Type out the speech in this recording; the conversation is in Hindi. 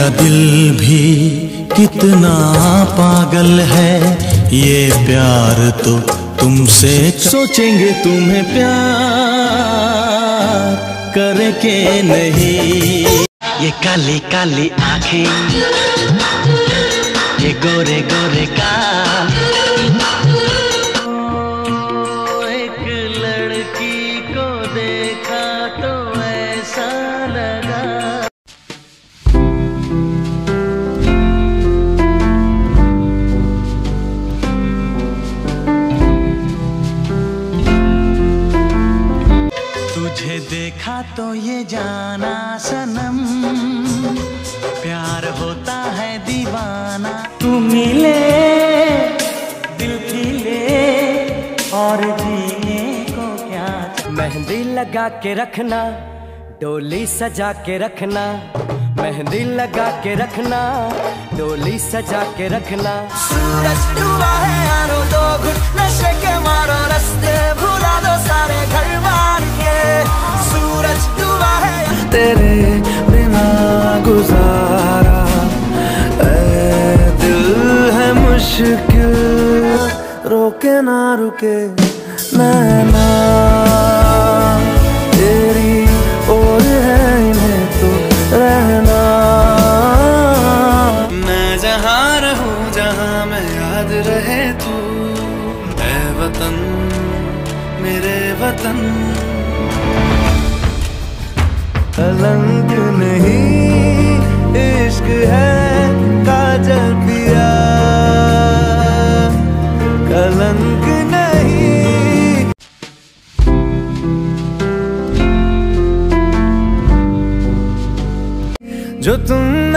दिल भी कितना पागल है, ये प्यार तो तुमसे सोचेंगे तुम्हें प्यार करे के नहीं। ये काली काली आंखें, ये गोरे गोरे गाल, एक लड़की को देखा तो ऐसा लगा। तुझे देखा तो ये जाना सनम, प्यार होता है दीवाना। तू मिले दिल खिले और जीने को क्या। मेहंदी लगा के रखना, डोली सजा के रखना, मेहंदी लगा के रखना, डोली सजा के रखना। सूरज डूबा है यारो, दो घुट नशे के मारो, रास्ते भुला दो सारे घर बार के। सूरज डूबा है तेरे बिना गुजारा, ऐ दिल है मुश्किल, रोके ना रुके नैना तेरी और है इन्हें तो रहना। मैं जहाँ रहूं जहाँ मैं याद रहे तू, ऐ वतन मेरे वतन। कलंक नहीं इश्क है काजल पिया, कलंक नहीं। जो तुम